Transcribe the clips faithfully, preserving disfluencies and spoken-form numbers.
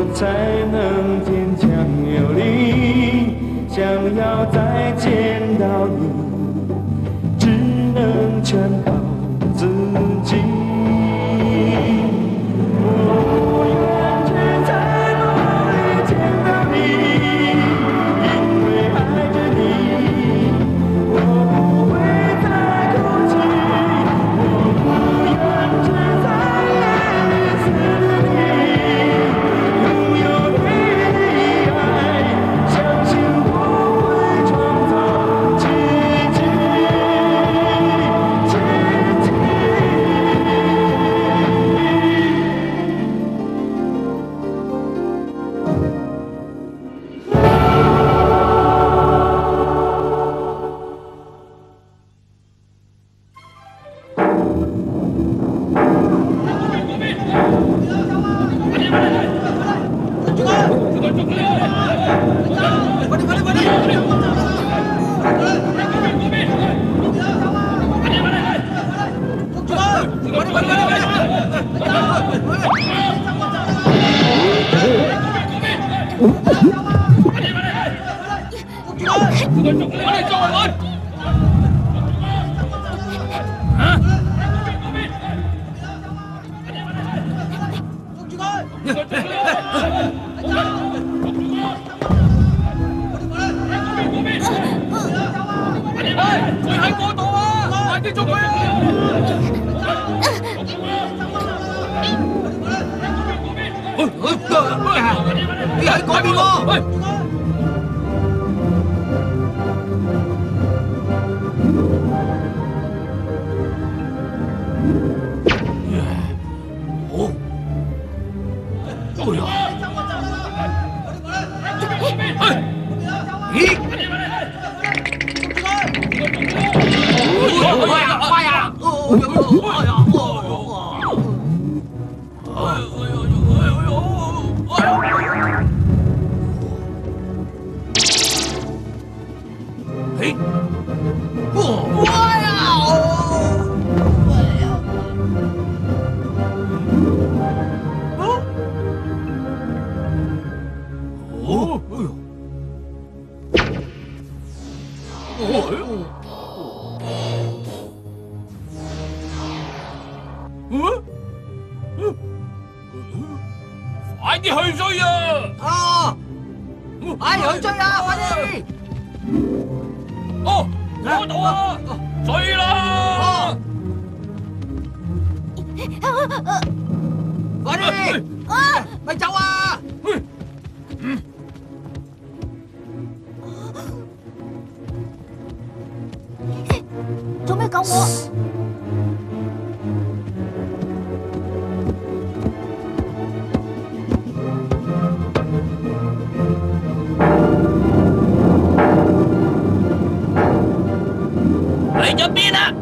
才能坚强有力。想要再见到你，只能全靠自己。我愿只在梦里见到你，因为爱着你，我不会再哭泣。我不愿只在夜里思念你，拥有你的爱，相信我会创造奇迹，奇迹。 快啲去追啊！ 啊！快去追啊！快啲！ 哦，嗰度啊！追啦！ 快啲！啊！咪走啊！ 做咩救我？ 去咗邊啊？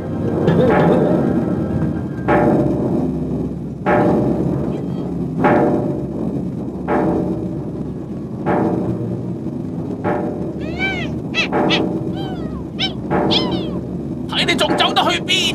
睇你仲走得去邊？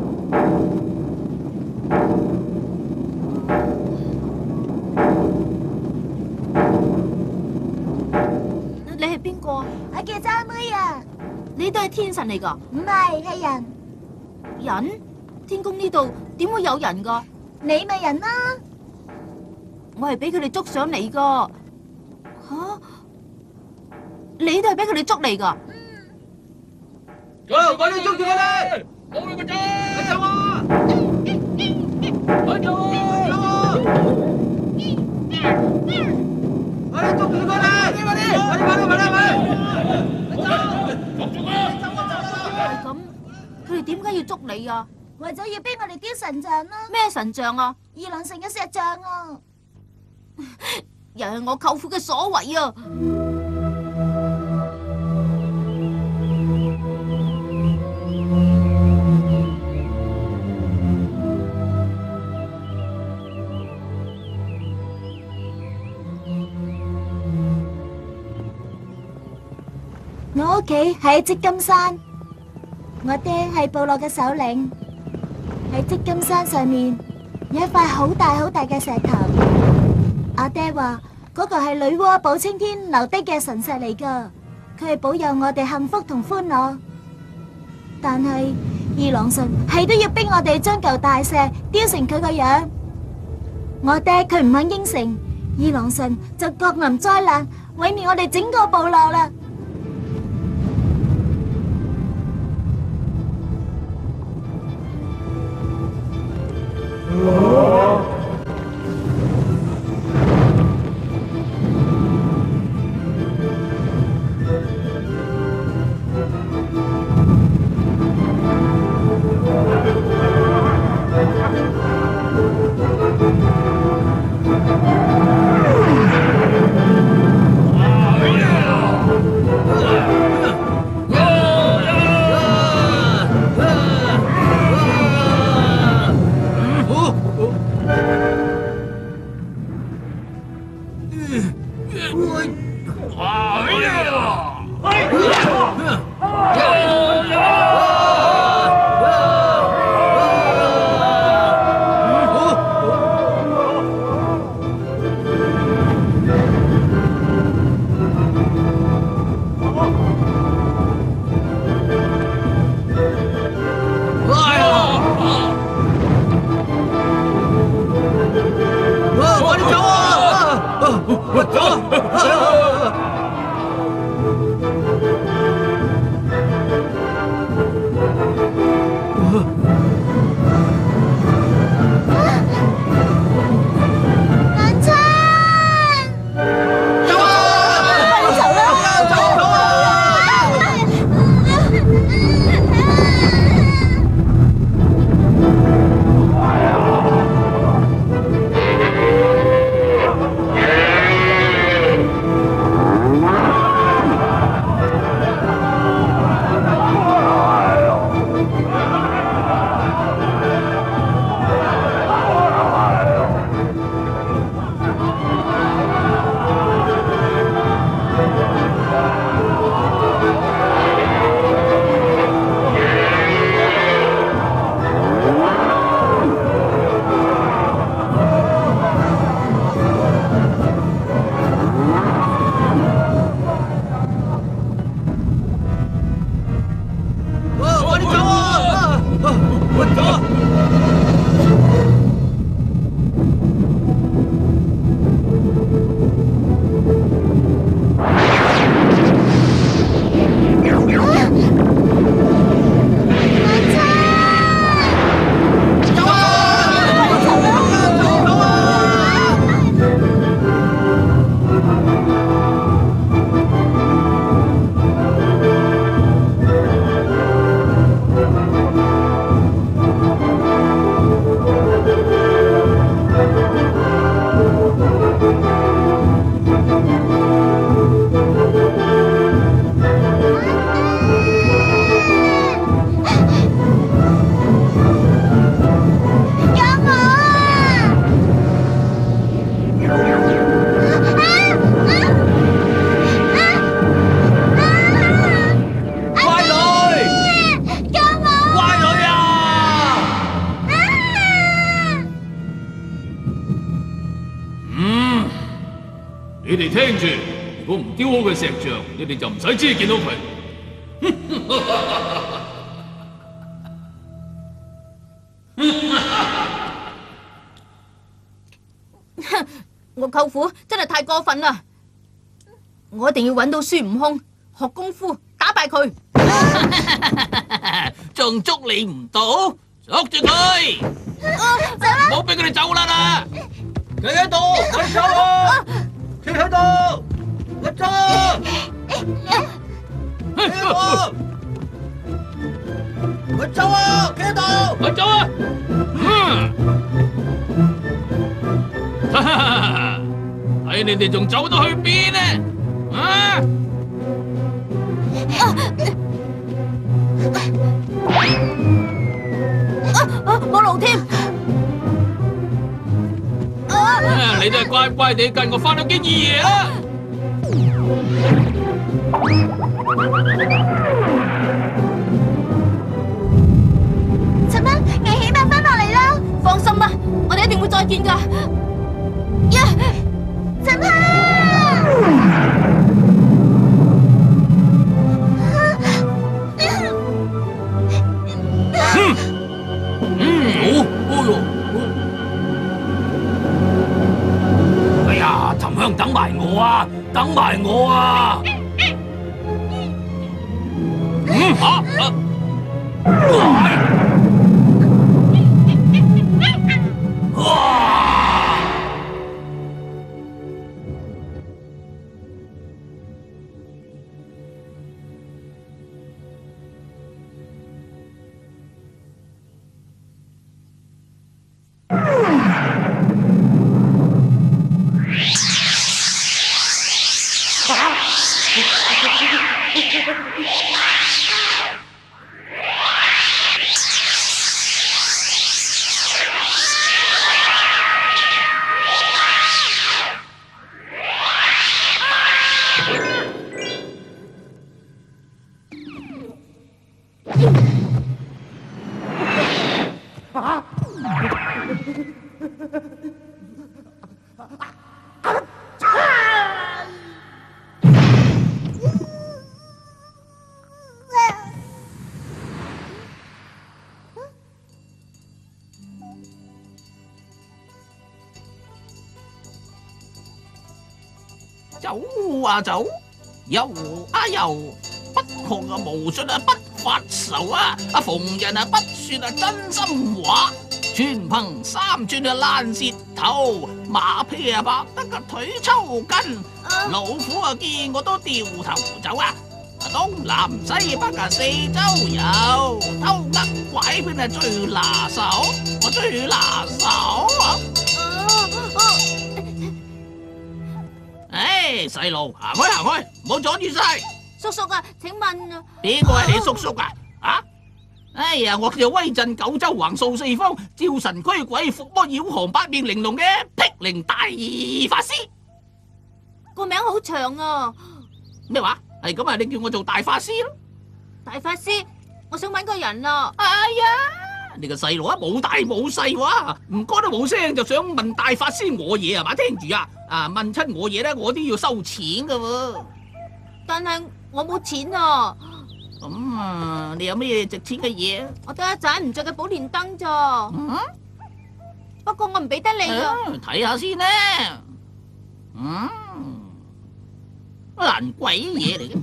你係邊個？ 我叫渣妹啊！ 你都係天神嚟㗎？ 唔係，係人。 人？天宮呢度點會有人㗎？ 你咪人啦！ 我係俾佢哋捉上嚟㗎。吓？你都係俾佢哋捉嚟㗎？ 走，快啲捉住佢哋！ 冇你個仔！ 快走啊！ 快走啊！ 快啲捉住佢哋！快啲，快啲，快啲，快啲，快啲！ 捉住佢！ 係咁，佢哋點解要捉你啊？ 為咗要逼我哋雕神像啦！ 咩神像啊？ 二郎神嘅石像啊！ 又係我舅父嘅所為啊！ 我屋企喺積金山，我爹係部落嘅首領。喺積金山上面有一塊好大好大嘅石頭， 阿爹話嗰個係女媧補青天留低嘅神石嚟噶，佢係保佑我哋幸福同歡樂。但係二郎神係都要逼我哋將嚿大石雕成佢個樣。我爹佢唔肯應承，二郎神就降臨災難，毀滅我哋整個部落啦。 你哋聽住，如果唔雕好嘅石像，你哋就唔使知見到佢。 我舅父真係太過分啦！我一定要揾到孫悟空，學功夫打敗佢。 仲捉你唔到，捉住佢！唔好俾佢哋走啦啦！ 企喺度，我走啊！企喺度，我走啊！企喺度，我走啊！企喺度， 我走啊！睇你哋仲走到去邊呢？啊！ 冇路添！ 你都係乖乖地跟我翻到京二爺啦！ 陳生，危險啊！翻落嚟啦！ 放心啦，我哋一定會再見噶。呀！ 樣？等埋我啊！等埋我啊！嗯嚇啊！哇！走啊走，游啊游，不窮啊無術啊不發愁啊，啊逢人啊不說啊真心話，全憑三寸啊爛舌頭，馬屁啊白得個腿抽筋，老虎啊見我都掉頭走啊，東南西北啊四周遊，偷呃拐騙啊最拿手，我最拿手啊！唉，細路行開行開，唔好阻住晒。 叔叔啊，請問啊， 邊個係你叔叔啊？啊！哎呀，我叫威震九州橫掃四方，招神驅鬼伏魔妖降八面玲瓏嘅辟靈大法師。 個名好長啊！ 咩話？係咁啊！你叫我做大法師咯。 大法師，我想揾個人啊！ 哎呀，你個細路啊，冇大冇細喎，唔該都冇聲就想問大法師我嘢係嘛？聽住啊！啊！問親我嘢咧，我都要收錢噶喎。 但係我冇錢啊。 咁啊，你有咩值錢嘅嘢？ 我得一盞唔着嘅寶蓮燈咋。 嗯。 不過我唔俾得你啊。 睇下先啦。嗯。爛鬼嘢嚟嘅。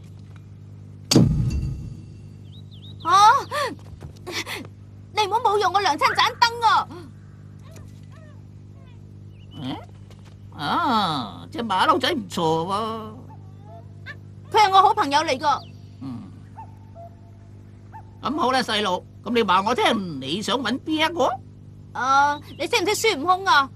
嚇！你唔好侮辱我娘親盞燈啊！ 嗯。啊，隻馬騮仔唔錯喎。 佢係我好朋友嚟噶。 嗯，咁好啦，細路，咁你話我聽，你想揾邊一個？ 啊，你識唔識孫悟空啊？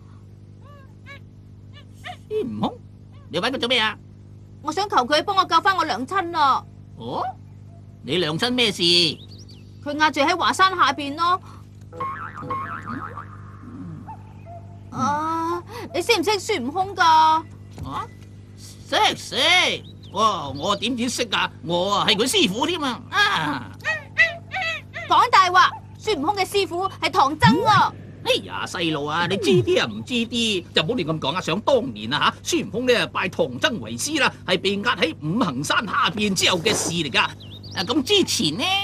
孫悟空，你揾佢做咩啊？ 我想求佢幫我救翻我娘親啊！ 哦，你娘親咩事？ 佢壓住喺華山下邊咯。啊！你識唔識孫悟空噶？ 啊，識識，哇！我點止識啊？我啊係佢師傅添啊！啊， 講大話，孫悟空嘅師傅係唐僧啊！ 哎呀，細路啊，你知啲啊唔知啲，就唔好亂咁講啊！想當年啊吓，孫悟空咧拜唐僧為師啦，係被壓喺五行山下邊之後嘅事嚟噶。啊，咁之前呢？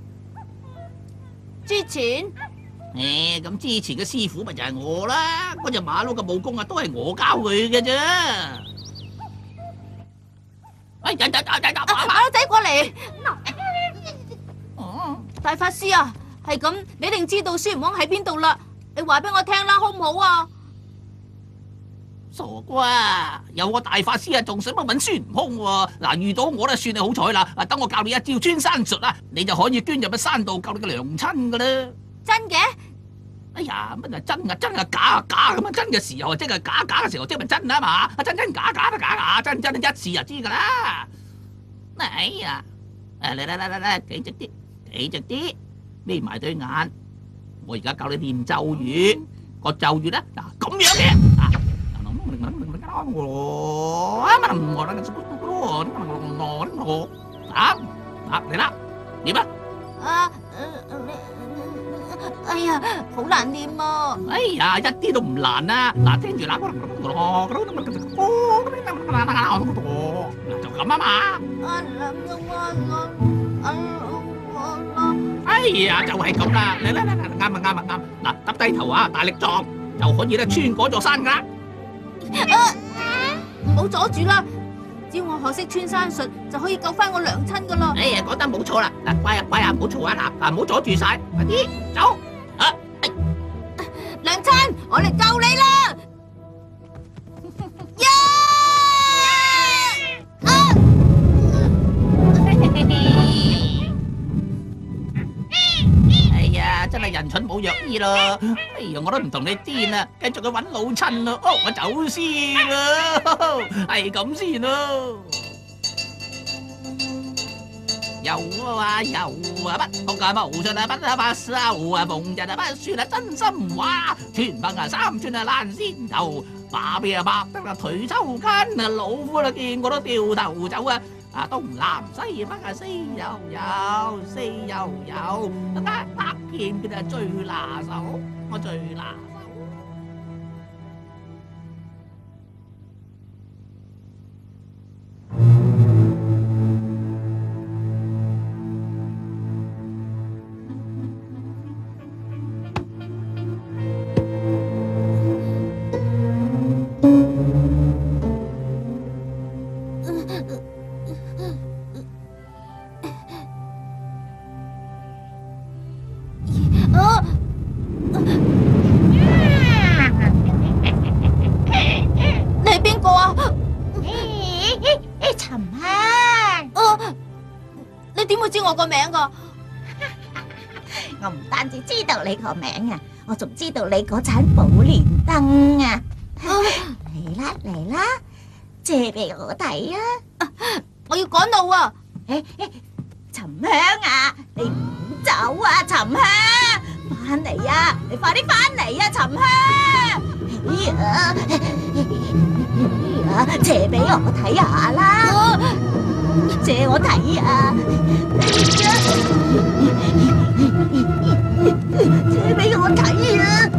之前？ 誒，咁之前嘅師傅咪就係我啦，嗰隻馬騮嘅武功啊，都係我教佢嘅啫。哎呀呀呀呀！ 馬騮仔過嚟。 哦， 大法師啊，係咁，你一定知道孫悟空喺邊度啦，你話俾我聽啦，好唔好啊？ 傻瓜，有個大法師啊，仲使乜揾孫悟空喎？嗱，遇到我咧算你好彩啦。啊，等我教你一招穿山術啊，你就可以捐入去山度救你嘅娘親噶啦。 真嘅？ 哎呀，乜係真啊？真啊？假啊？假咁啊？真嘅時候即係假，假嘅時候即係咪真啊嘛？啊，真真假假都假假，真真一試就知噶啦。哎呀，誒嚟嚟嚟嚟嚟，企直啲，企直啲，眯埋對眼。我而家教你念咒語，個咒語咧嗱咁樣嘅啊。啊啊嚟啦，念啊！ 啊，哎呀，好難念啊！ 哎呀，一啲都唔難啊！嗱，聽住啦，嗱就咁啊嘛！哎呀，就係咁啦！嚟嚟嚟嚟，啱啊啱啊啱！嗱，耷低頭啊，大力撞就可以咧穿嗰座山噶啦！ 好阻住啦！只要我學識穿山術，就可以救翻我娘親噶啦。 哎呀，講得冇錯啦！嗱，乖啊乖啊，唔好嘈啊嗱，嗱唔好阻住晒，快啲走啊！ 娘親，我嚟救你啦！呀！啊！ 哎呀，真係人蠢冇藥醫啦！哎呀，我都唔同你癲啦，繼續去揾老親咯。哦，我走先啦，係咁先咯。有啊有啊，不學啊無術啊，不啊不收啊，逢人啊不說啊真心話，全憑啊三寸啊爛先頭，馬屁啊白得啦腿抽筋啊，老虎啊見我都掉頭走啊！啊，東南西北啊，四又有，四又有，得得偏偏係最拿手，我最拿手。 你係邊個啊？ 沉香， 啊！你點會知我個名噶？ 我唔單止知道你個名啊，我仲知道你嗰盞寶蓮燈啊！嚟啦嚟啦，借俾我睇啊！ 我要趕路啊！ 沉香啊，你唔好走啊！沉香，翻嚟啊！你快啲翻嚟啊！沉香，借俾我睇下啦，借我睇啊！借俾我睇啊！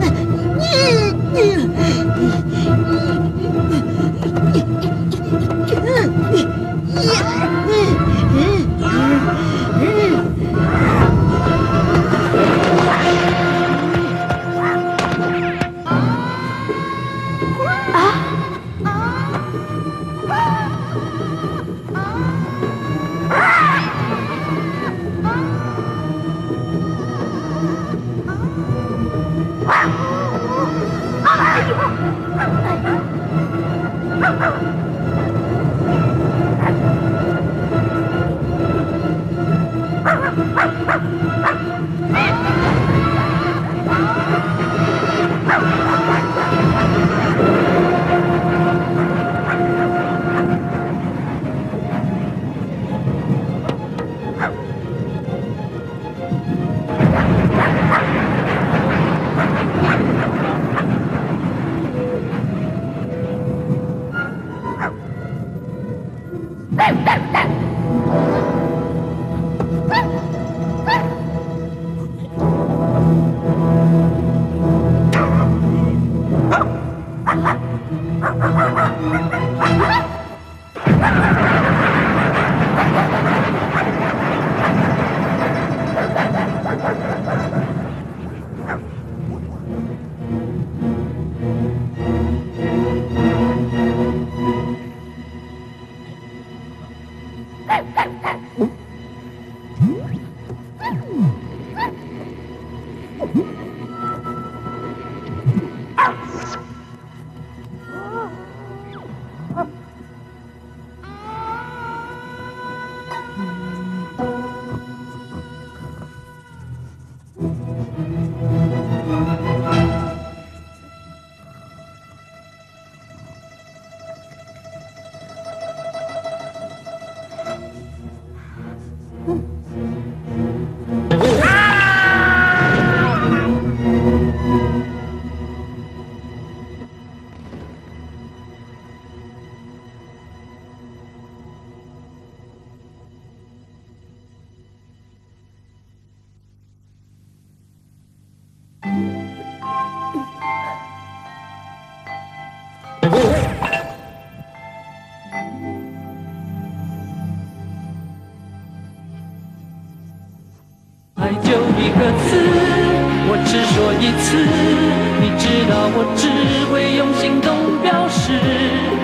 爱就一个字，我只说一次，你知道我只会用行动表示。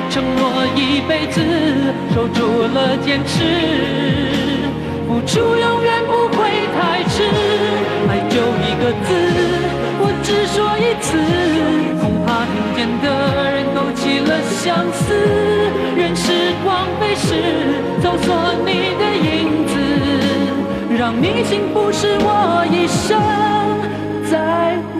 承诺一辈子，守住了坚持，付出永远不会太迟。爱就一个字，我只说一次，恐怕听见的人都起了相思。任时光飞逝，搜索你的影子，让你幸福是我一生在。